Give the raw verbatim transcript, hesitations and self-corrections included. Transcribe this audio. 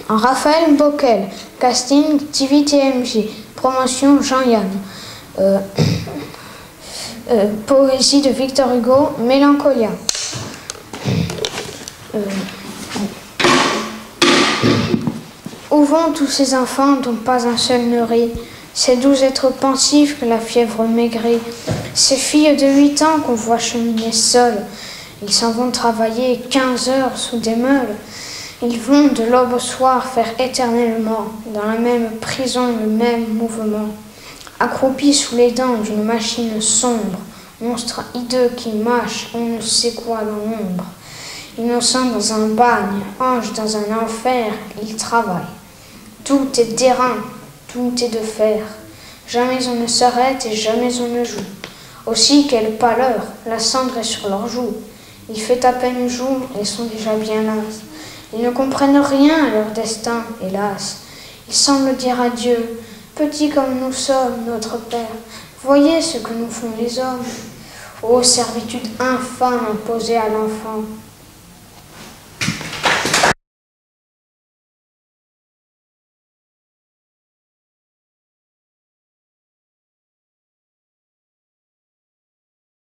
Raphaël Bockel, casting T V T M J, promotion Jean-Yann. Euh, euh, poésie de Victor Hugo, Mélancolia. Euh, Où vont tous ces enfants dont pas un seul ne rit? Ces doux êtres pensifs que la fièvre maigrit, ces filles de huit ans qu'on voit cheminer seules. Ils s'en vont travailler quinze heures sous des meules. Ils vont de l'aube au soir faire éternellement dans la même prison le même mouvement. Accroupis sous les dents d'une machine sombre, monstre hideux qui mâche on ne sait quoi dans l'ombre. Innocent dans un bagne, ange dans un enfer, ils travaillent. Tout est d'airain, tout est de fer. Jamais on ne s'arrête et jamais on ne joue. Aussi, quelle pâleur, la cendre est sur leurs joues. Il fait à peine jour et sont déjà bien las. Ils ne comprennent rien à leur destin, hélas. Ils semblent dire à Dieu, petit comme nous sommes, notre Père, voyez ce que nous font les hommes. Ô servitude infâme imposée à l'enfant,